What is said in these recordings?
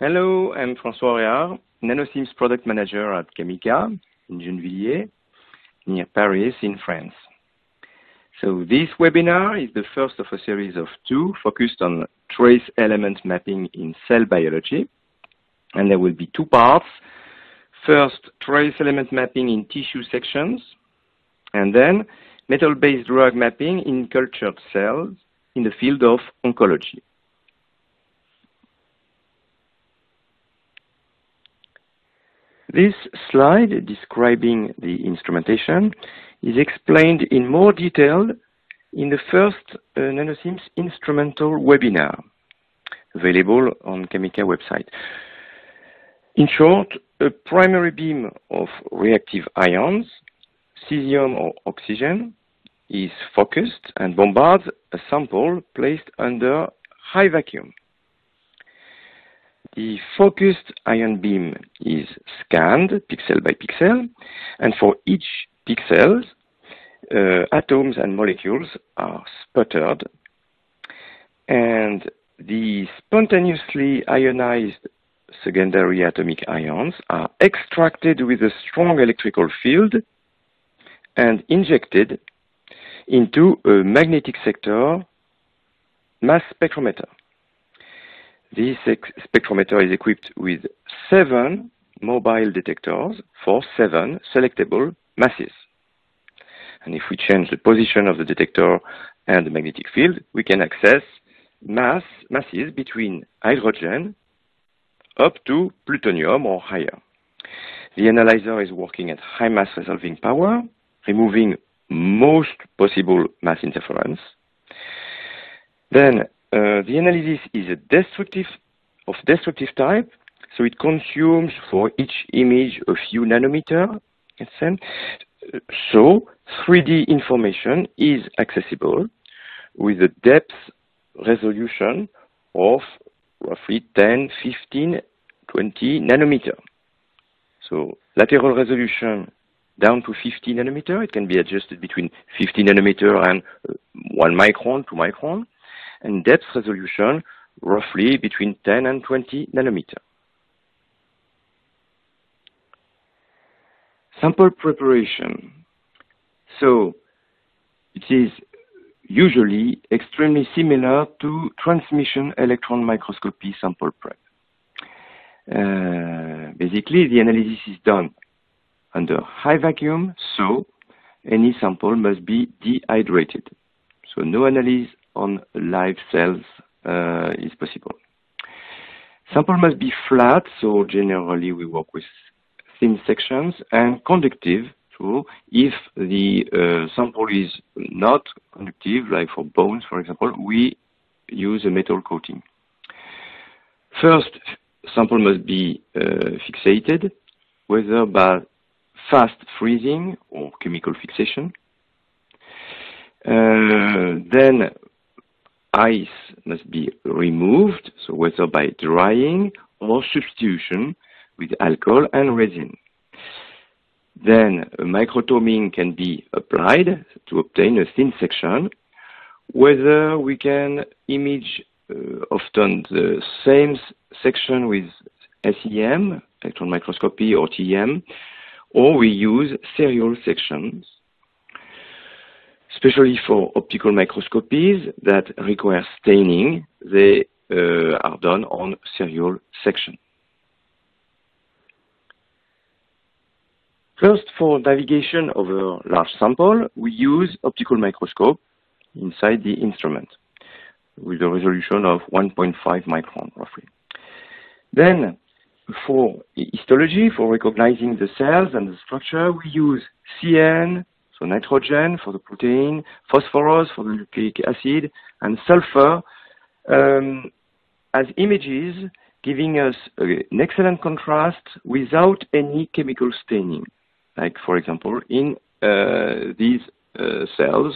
Hello, I'm François Réard, NanoSIMS product manager at Chemica in Gennevilliers, near Paris in France. So this webinar is the first of a series of two focused on trace element mapping in cell biology. And there will be two parts. First, trace element mapping in tissue sections, and then metal-based drug mapping in cultured cells in the field of oncology. This slide describing the instrumentation is explained in more detail in the first NanoSIMS instrumental webinar, available on Chemica website. In short, a primary beam of reactive ions, cesium or oxygen, is focused and bombards a sample placed under high vacuum. The focused ion beam is scanned pixel by pixel, and for each pixel, atoms and molecules are sputtered, and the spontaneously ionized secondary atomic ions are extracted with a strong electrical field and injected into a magnetic sector mass spectrometer. This spectrometer is equipped with 7 mobile detectors for 7 selectable masses. And if we change the position of the detector and the magnetic field, we can access masses between hydrogen up to plutonium or higher. The analyzer is working at high mass resolving power, removing most possible mass interference. Then the analysis is of destructive type, so it consumes for each image a few nanometers. So 3D information is accessible with a depth resolution of roughly 10, 15, 20 nanometers. So lateral resolution down to 50 nanometers. It can be adjusted between 50 nanometers and 1 micron, 2 micron. And depth resolution roughly between 10 and 20 nanometers. Sample preparation. So it is usually extremely similar to transmission electron microscopy sample prep. Basically, the analysis is done under high vacuum, so any sample must be dehydrated. So no analysis on live cells is possible. Sample must be flat, so generally we work with thin sections, and conductive, so if the sample is not conductive, like for bones, for example, we use a metal coating. First, sample must be fixated, whether by fast freezing or chemical fixation. Then ice must be removed, so whether by drying or substitution with alcohol and resin. Then a microtoming can be applied to obtain a thin section, whether we can image often the same section with SEM, electron microscopy, or TEM, or we use serial sections, especially for optical microscopies that require staining. They are done on serial section. First, for navigation over large sample, we use optical microscope inside the instrument with a resolution of 1.5 micron, roughly. Then, for histology, for recognizing the cells and the structure, we use CN, so nitrogen for the protein, phosphorus for the nucleic acid, and sulfur as images, giving us an excellent contrast without any chemical staining. Like, for example, in these cells,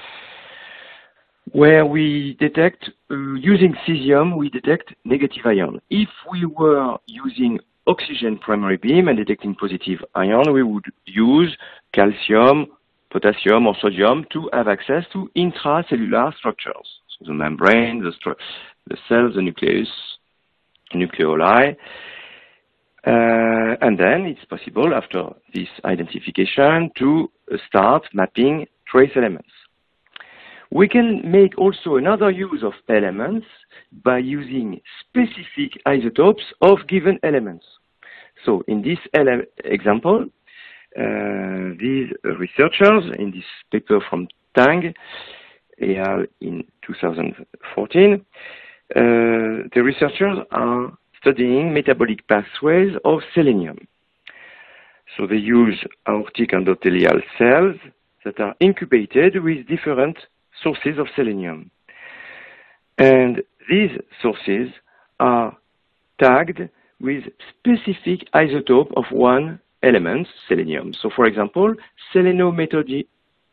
where we detect, using cesium, we detect negative ion. If we were using oxygen primary beam and detecting positive ion, we would use calcium, potassium, or sodium to have access to intracellular structures. So the membrane, the cells, the nucleus, nucleoli. And then it's possible, after this identification, to start mapping trace elements. We can make also another use of elements by using specific isotopes of given elements. So in this example, these researchers in this paper from Tang et al. In 2014, the researchers are studying metabolic pathways of selenium. So they use aortic endothelial cells that are incubated with different sources of selenium. And these sources are tagged with specific isotope of one element, selenium. So for example, selenomethionine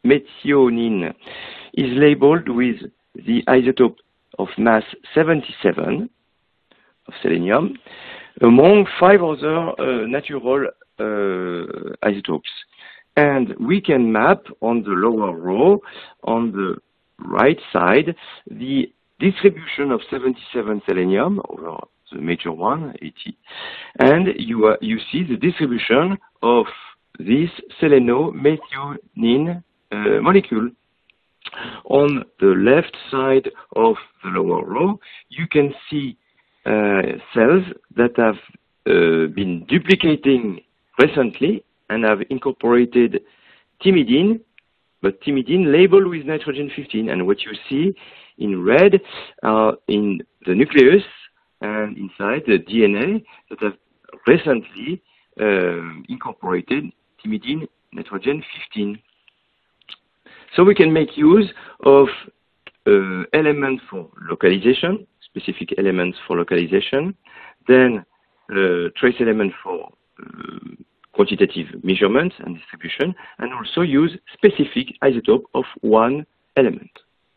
is labeled with the isotope of mass 77 of selenium among 5 other natural isotopes. And we can map on the lower row, on the right side, the distribution of 77 selenium over the major one, 80. And you see the distribution of this selenomethionine molecule. On the left side of the lower row, you can see cells that have been duplicating recently and have incorporated thymidine, but thymidine labeled with nitrogen 15. And what you see in red are in the nucleus and inside the DNA that have recently incorporated thymidine nitrogen 15. So we can make use of elements for localization, specific elements for localization, then trace element for quantitative measurement and distribution, and also use specific isotope of one element.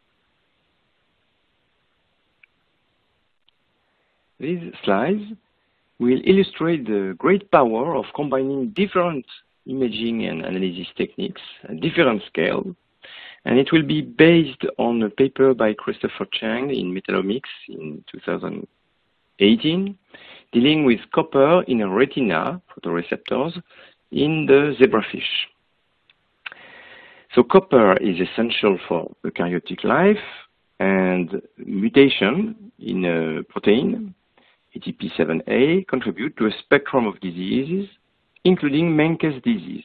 These slides will illustrate the great power of combining different imaging and analysis techniques at different scale, and it will be based on a paper by Christopher Chang in Metallomics in 2018, dealing with copper in a retina photoreceptors in the zebrafish. So copper is essential for eukaryotic life, and mutation in a protein, ATP7A, contribute to a spectrum of diseases, including Menkes disease.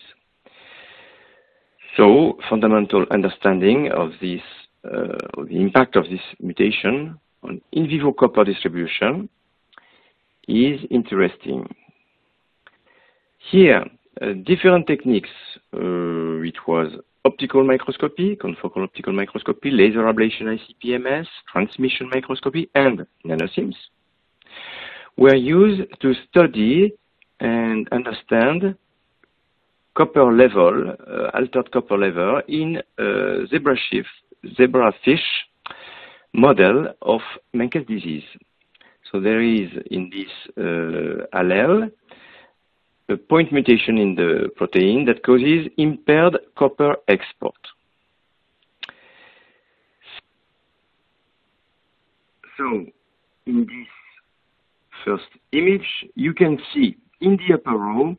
So fundamental understanding of this, of the impact of this mutation on in vivo copper distribution is interesting. Here, different techniques, it was optical microscopy, confocal optical microscopy, laser ablation ICP-MS, transmission microscopy, and nanosims, were used to study and understand copper level, altered copper level in zebrafish model of Menkes disease. So there is in this allele a point mutation in the protein that causes impaired copper export. So in this first image, you can see in the upper row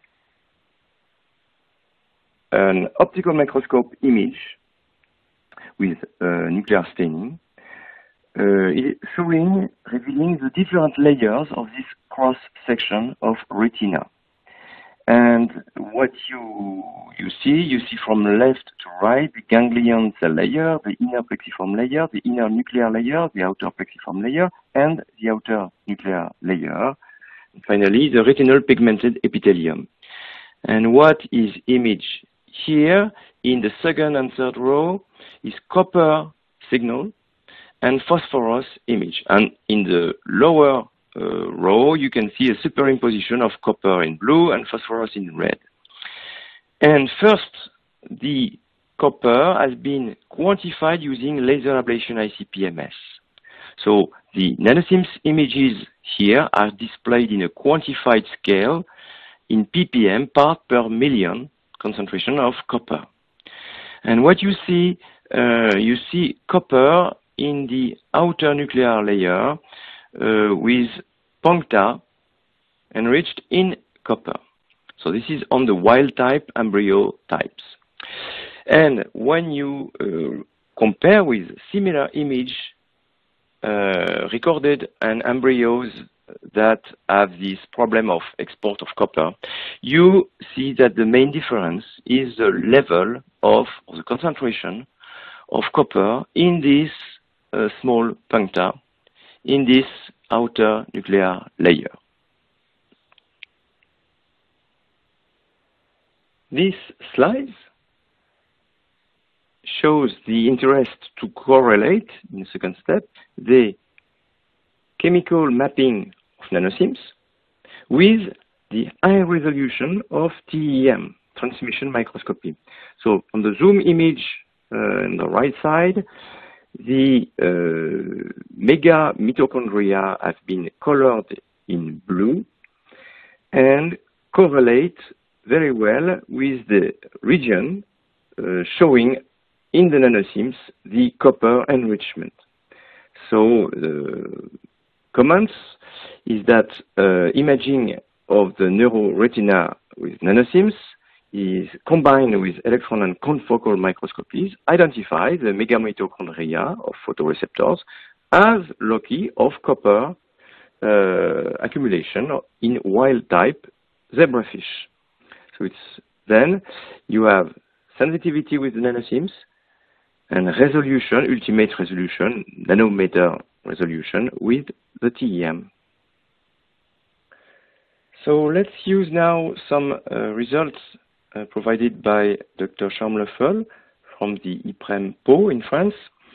an optical microscope image with nuclear staining, revealing the different layers of this cross-section of retina. And what you see from left to right, the ganglion cell layer, the inner plexiform layer, the inner nuclear layer, the outer plexiform layer, and the outer nuclear layer. And finally, the retinal pigmented epithelium. And what is imaged here in the second and third row is copper signal and phosphorus image. And in the lower row, you can see a superimposition of copper in blue and phosphorus in red. And first, the copper has been quantified using laser ablation ICP-MS. So the nanosims images here are displayed in a quantified scale in ppm, part per million concentration of copper. And what you see copper in the outer nuclear layer with puncta enriched in copper. So this is on the wild type embryo types. And when you compare with similar image recorded and embryos that have this problem of export of copper, you see that the main difference is the level of the concentration of copper in this small puncta, in this outer nuclear layer. This slide shows the interest to correlate, in the second step, the chemical mapping of nanosims with the high resolution of TEM, transmission microscopy. So on the zoom image on the right side, the mega mitochondria have been colored in blue and correlate very well with the region showing in the nanosims the copper enrichment. So the comments is that imaging of the neuroretina with nanosims is combined with electron and confocal microscopies, identify the megamitochondria of photoreceptors as loci of copper accumulation in wild type zebrafish. So it's then you have sensitivity with the nanosims and resolution, ultimate resolution, nanometer resolution with the TEM. So let's use now some results provided by Dr. Charles-Leffel from the IPREM Pau in France.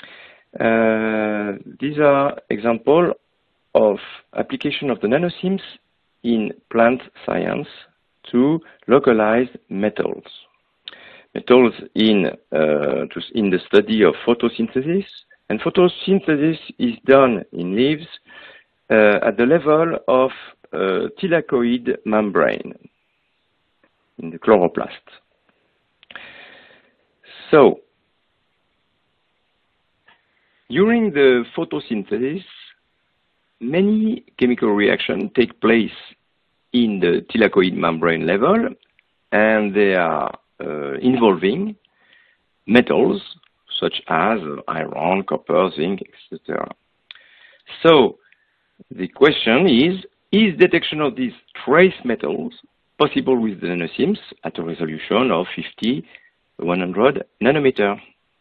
These are examples of application of the nanosims in plant science to localize metals. Metals in the study of photosynthesis, and photosynthesis is done in leaves at the level of thylakoid membrane in the chloroplast. So, during the photosynthesis, many chemical reactions take place in the thylakoid membrane level, and they are involving metals such as iron, copper, zinc, etc. So, the question is detection of these trace metals possible with the nanosims at a resolution of 50-100 nanometer?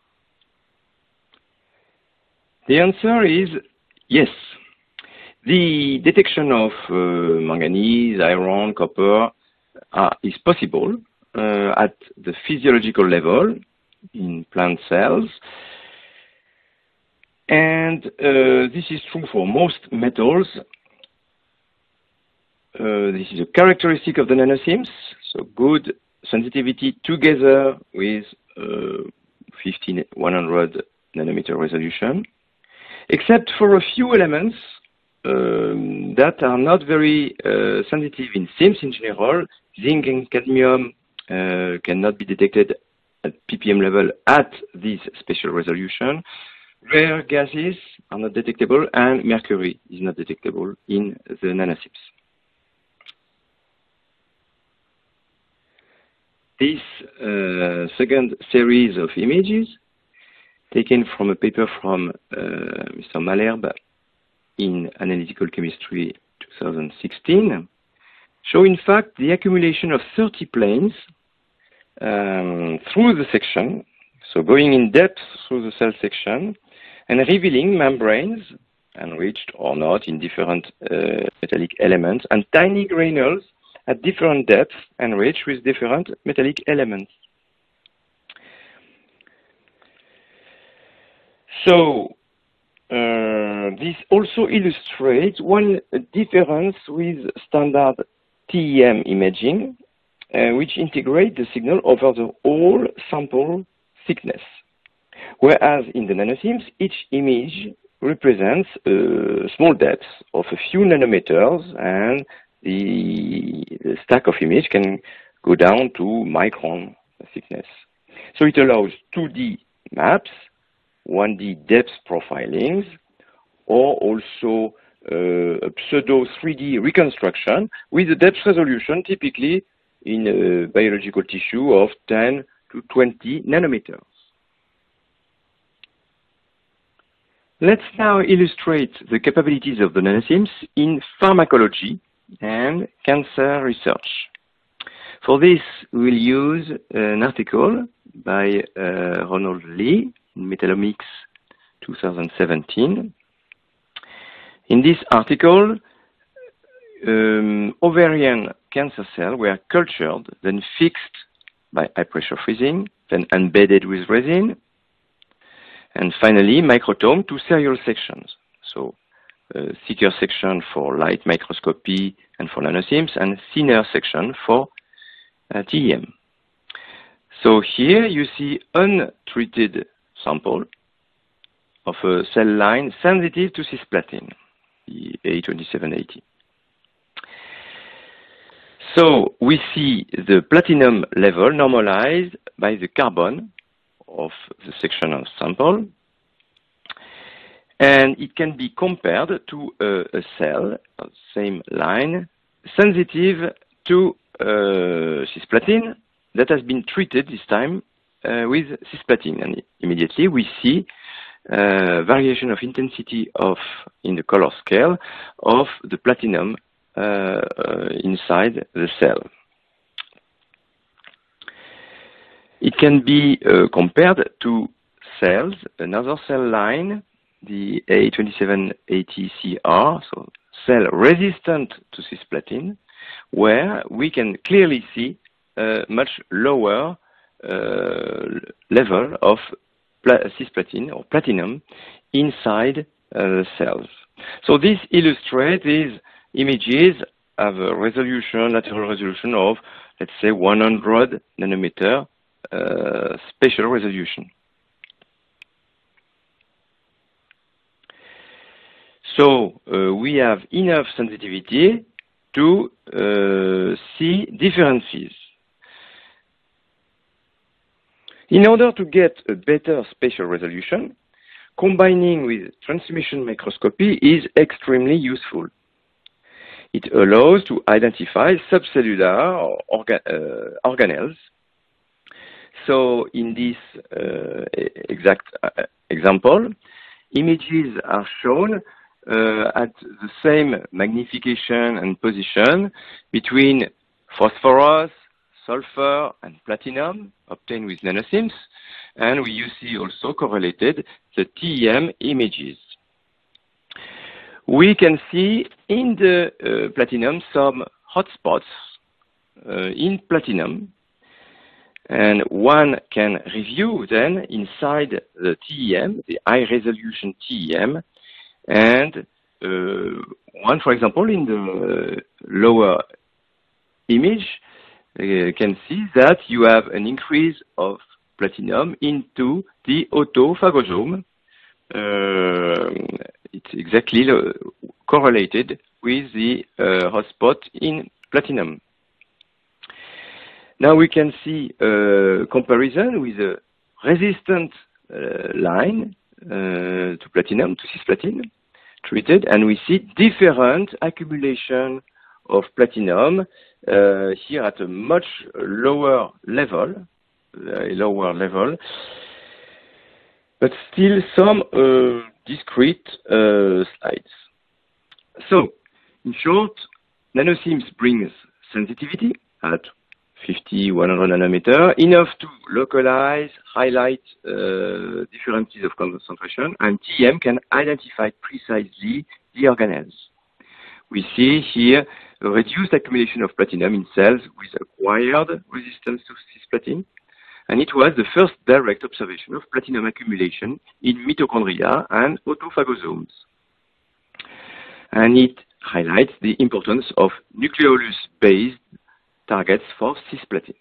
The answer is yes. The detection of manganese, iron, copper is possible at the physiological level in plant cells. And this is true for most metals. This is a characteristic of the nanosims, so good sensitivity together with 100 nanometer resolution, except for a few elements that are not very sensitive in SIMS in general. Zinc and cadmium cannot be detected at ppm level at this special resolution. Rare gases are not detectable, and mercury is not detectable in the nanosims. This second series of images, taken from a paper from Mr. Malherbe in Analytical Chemistry 2016, show in fact the accumulation of 30 planes through the section, so going in depth through the cell section, and revealing membranes, enriched or not in different metallic elements, and tiny granules at different depths, enriched with different metallic elements. So, this also illustrates one difference with standard TEM imaging, which integrate the signal over the whole sample thickness. Whereas in the nanosims, each image represents a small depth of a few nanometers, and the stack of image can go down to micron thickness. So it allows 2D maps, 1D depth profilings, or also a pseudo 3D reconstruction with a depth resolution typically in biological tissue of 10 to 20 nanometers. Let's now illustrate the capabilities of the nanosims in pharmacology and cancer research. For this, we'll use an article by Ronald Lee in Metallomics 2017. In this article, ovarian cancer cells were cultured, then fixed by high pressure freezing, then embedded with resin, and finally microtomed to serial sections. So thicker section for light microscopy and for nanosims, and thinner section for TEM. So here you see untreated sample of a cell line sensitive to cisplatin, the A2780. So we see the platinum level normalized by the carbon of the section of sample, and it can be compared to a cell, same line, sensitive to cisplatin that has been treated this time with cisplatin, and immediately we see variation of intensity in the color scale of the platinum inside the cell. It can be compared to cells, another cell line, the A2780CR, so cell resistant to cisplatin, where we can clearly see a much lower level of cisplatin or platinum inside the cells. So this illustrates these images have a resolution, lateral resolution of, let's say, 100 nanometer spatial resolution. So we have enough sensitivity to see differences. In order to get a better spatial resolution, combining with transmission microscopy is extremely useful. It allows to identify subcellular organelles. So in this exact example, images are shown at the same magnification and position between phosphorus, sulfur, and platinum obtained with nanosims, and we see also correlated the TEM images. We can see in the platinum some hotspots in platinum, and one can review then inside the TEM, the high resolution TEM, and one, for example, in the lower image, can see that you have an increase of platinum into the autophagosome. It's exactly correlated with the hotspot in platinum. Now we can see a comparison with a resistant line to platinum, to cisplatin, treated, and we see different accumulation of platinum here at a much lower level, but still some discrete slides. So, in short, nanosims brings sensitivity at 50, 100 nanometer, enough to localize, highlight differences of concentration, and TEM can identify precisely the organelles. We see here a reduced accumulation of platinum in cells with acquired resistance to cisplatin, and it was the first direct observation of platinum accumulation in mitochondria and autophagosomes. And it highlights the importance of nucleolus-based targets for cisplatin.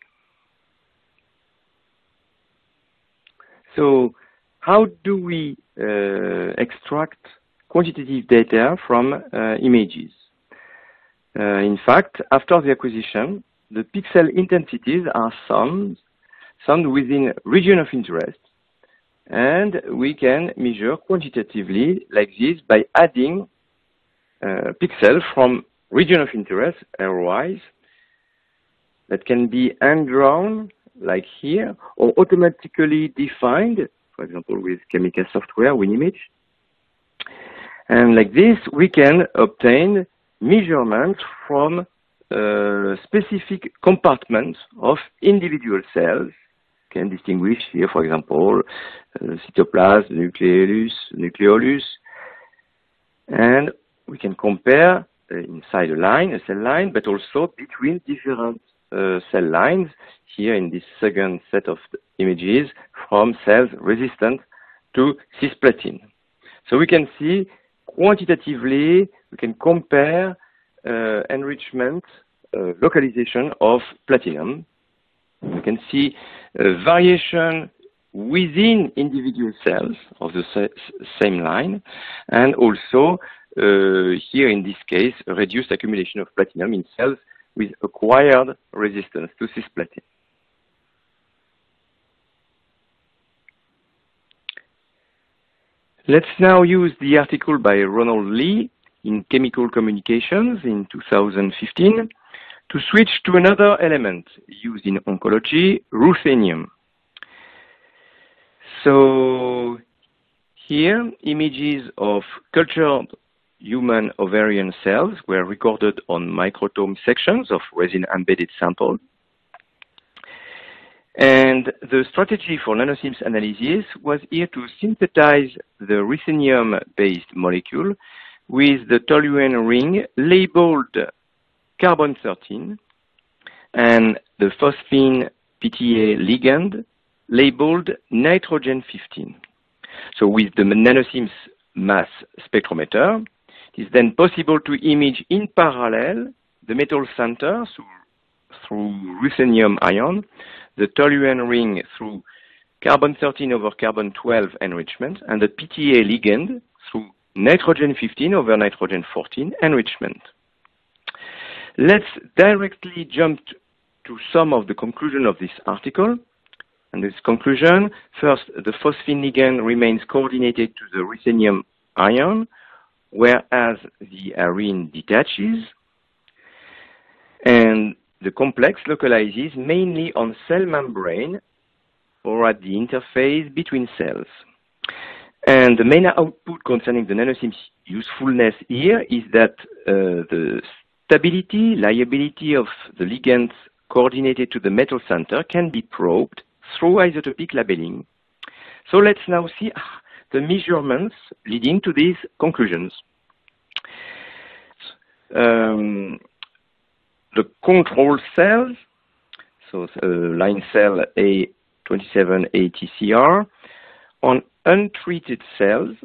So, how do we extract quantitative data from images? In fact, after the acquisition, the pixel intensities are summed within region of interest, and we can measure quantitatively like this by adding pixel from region of interest, arrow-wise, that can be hand-drawn, like here, or automatically defined, for example, with Chemical software, WinImage. And like this, we can obtain measurements from specific compartments of individual cells. We can distinguish here, for example, cytoplasm, nucleolus, and we can compare inside a cell line, but also between different cell lines, here in this second set of images, from cells resistant to cisplatin. So we can see quantitatively, we can compare enrichment, localization of platinum. We can see variation within individual cells of the same line, and also here in this case, a reduced accumulation of platinum in cells with acquired resistance to cisplatin. Let's now use the article by Ronald Lee in Chemical Communications in 2015 to switch to another element used in oncology, ruthenium. So here, images of cultured human ovarian cells were recorded on microtome sections of resin-embedded samples. And the strategy for NanoSIMS analysis was here to synthesize the ruthenium-based molecule with the toluene ring labeled carbon-13 and the phosphine PTA ligand labeled nitrogen-15. So with the NanoSIMS mass spectrometer, it is then possible to image in parallel the metal center through ruthenium ion, the toluene ring through carbon-13 over carbon-12 enrichment, and the PTA ligand through nitrogen-15 over nitrogen-14 enrichment. Let's directly jump to some of the conclusion of this article. And this conclusion, first, the phosphine ligand remains coordinated to the ruthenium ion, whereas the arene detaches, and the complex localizes mainly on cell membrane or at the interface between cells. And the main output concerning the NanoSIMS usefulness here is that the stability, liability of the ligands coordinated to the metal center can be probed through isotopic labeling. So let's now see the measurements leading to these conclusions. The control cells, so line cell A27ATCR, on untreated cells,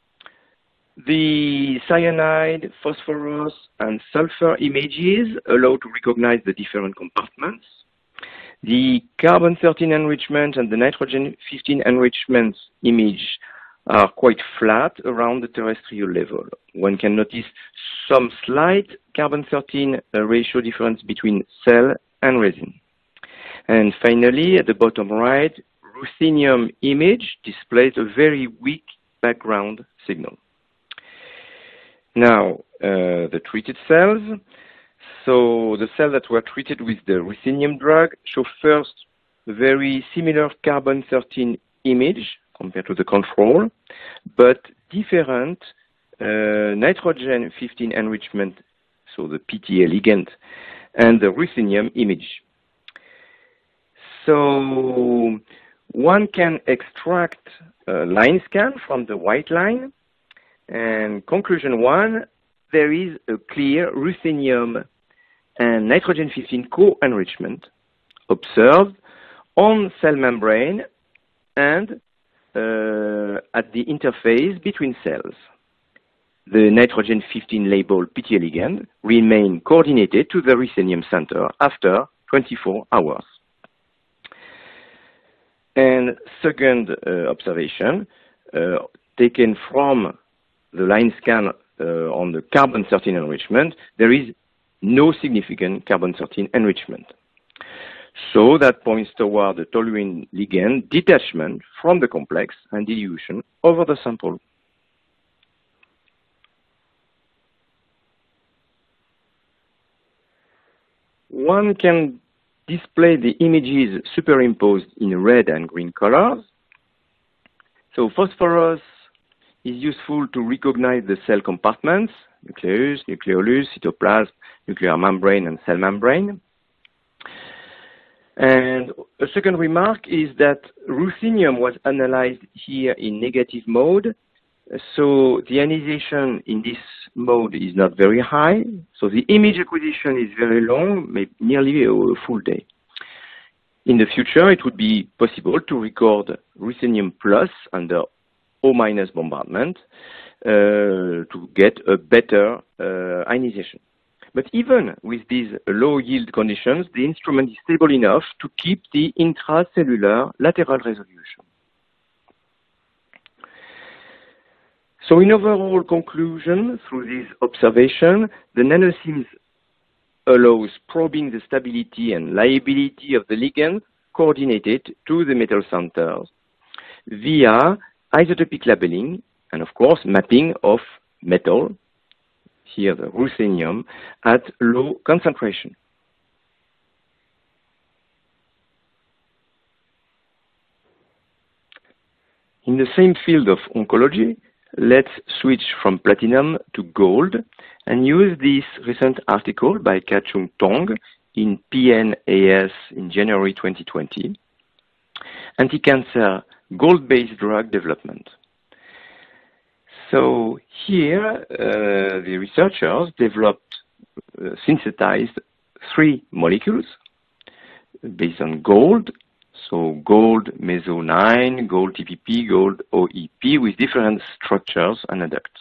the cyanide, phosphorus, and sulfur images allow to recognize the different compartments. The carbon-13 enrichment and the nitrogen-15 enrichment image are quite flat around the terrestrial level. One can notice some slight carbon-13 ratio difference between cell and resin. And finally, at the bottom right, ruthenium image displays a very weak background signal. Now, the treated cells. So the cells that were treated with the ruthenium drug show first a very similar carbon-13 image compared to the control, but different nitrogen-15 enrichment, so the PTA ligand, and the ruthenium image. So one can extract a line scan from the white line, and conclusion one, there is a clear ruthenium and nitrogen-15 co-enrichment observed on cell membrane and at the interface between cells. The nitrogen-15 labeled PTA ligand remain coordinated to the ruthenium center after 24 hours. And second observation, taken from the line scan on the carbon-13 enrichment, there is no significant carbon-13 enrichment. So that points toward the toluene ligand detachment from the complex and dilution over the sample. one can display the images superimposed in red and green colors. So phosphorus is useful to recognize the cell compartments, nucleus, nucleolus, cytoplasm, nuclear membrane, and cell membrane. And a second remark is that ruthenium was analyzed here in negative mode. So the ionization in this mode is not very high. So the image acquisition is very long, maybe nearly a full day. In the future, it would be possible to record ruthenium plus under O- bombardment to get a better ionization. But even with these low yield conditions, the instrument is stable enough to keep the intracellular lateral resolution. So in overall conclusion, through this observation, the NanoSIMS allows probing the stability and liability of the ligand coordinated to the metal centers via isotopic labeling and, of course, mapping of metal, here the ruthenium, at low concentration. In the same field of oncology, let's switch from platinum to gold and use this recent article by Ka-Chung Tong in PNAS in January 2020, Anti-Cancer Gold-Based Drug Development. So here, the researchers developed, synthesized 3 molecules based on gold. So gold meso-9, gold TPP, gold OEP with different structures and adducts.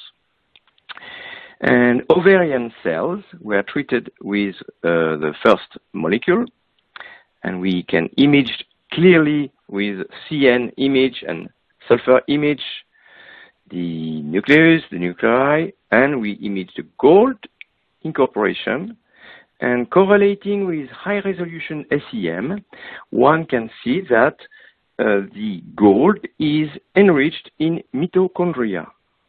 And ovarian cells were treated with the first molecule, and we can image clearly with CN image and sulfur image the nucleus, the nuclei, and we image the gold incorporation. And correlating with high-resolution SEM, one can see that the gold is enriched in mitochondria.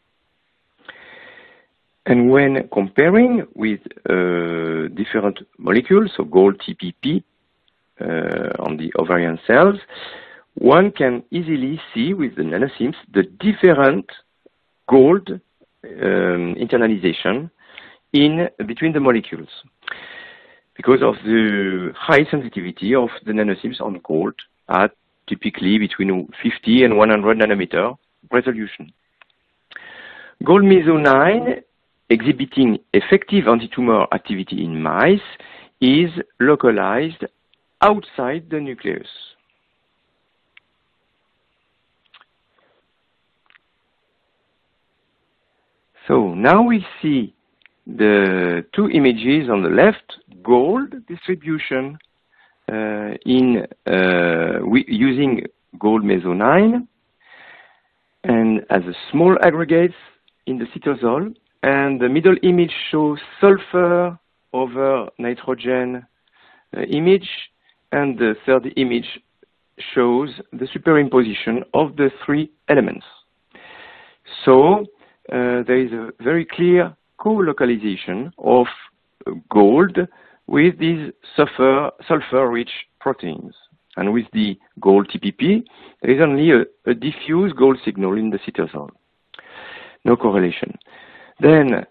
And when comparing with different molecules, so gold TPP on the ovarian cells, one can easily see with the NanoSIMS the different gold internalization between the molecules, because of the high sensitivity of the NanoSIMS on gold at typically between 50 and 100 nanometer resolution. Gold meso-9, exhibiting effective antitumor activity in mice, is localized outside the nucleus. So now we see the 2 images on the left, gold distribution using gold meso-9 and as a small aggregates in the cytosol, and the middle image shows sulfur over nitrogen image, and the third image shows the superimposition of the 3 elements. So there is a very clear co-localization of gold with these sulfur-rich proteins. And with the gold TPP, there is only a diffuse gold signal in the cytosol. No correlation. Then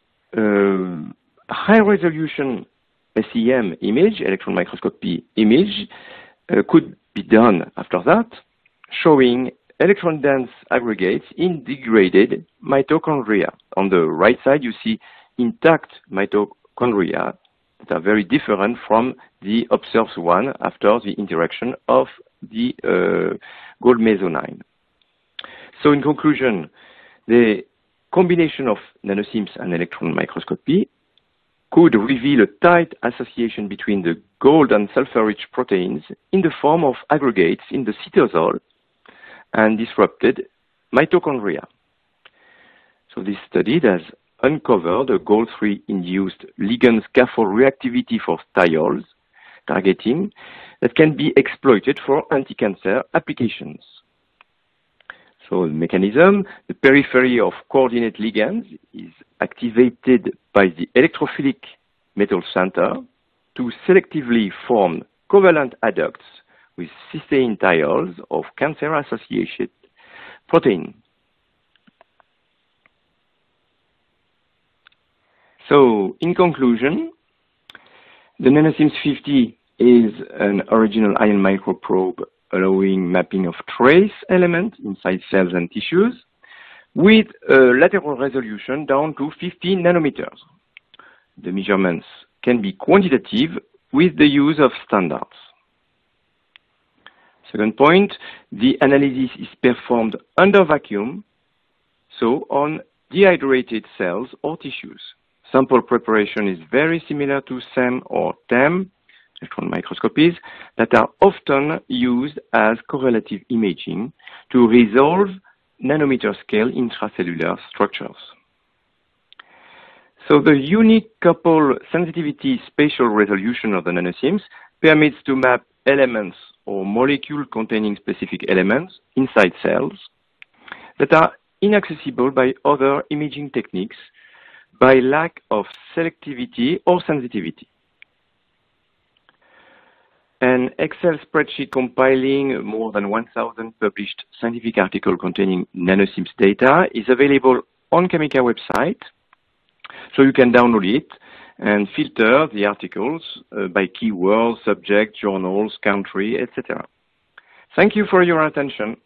high-resolution SEM image, electron microscopy image, could be done after that, showing electron-dense aggregates in degraded mitochondria. On the right side, you see intact mitochondria that are very different from the observed one after the interaction of the gold meso-9. So in conclusion, the combination of NanoSIMS and electron microscopy could reveal a tight association between the gold and sulfur-rich proteins in the form of aggregates in the cytosol and disrupted mitochondria. So this study has uncovered a gold-3 induced ligand scaffold reactivity for thiols targeting that can be exploited for anti-cancer applications. So the mechanism, the periphery of coordinate ligands is activated by the electrophilic metal center, to selectively form covalent adducts with cysteine thiols of cancer-associated protein. So, in conclusion, the NanoSIMS 50 is an original ion microprobe allowing mapping of trace elements inside cells and tissues with a lateral resolution down to 50 nanometers. The measurements can be quantitative with the use of standards. Second point, the analysis is performed under vacuum, so on dehydrated cells or tissues. Sample preparation is very similar to SEM or TEM, electron microscopies, that are often used as correlative imaging to resolve nanometer scale intracellular structures. So the unique couple sensitivity spatial resolution of the NanoSIMS permits to map elements or molecules containing specific elements inside cells that are inaccessible by other imaging techniques by lack of selectivity or sensitivity. An Excel spreadsheet compiling more than 1,000 published scientific articles containing NanoSIMS data is available on Chemica website, so you can download it and filter the articles by keywords, subject, journals, country, etc. Thank you for your attention.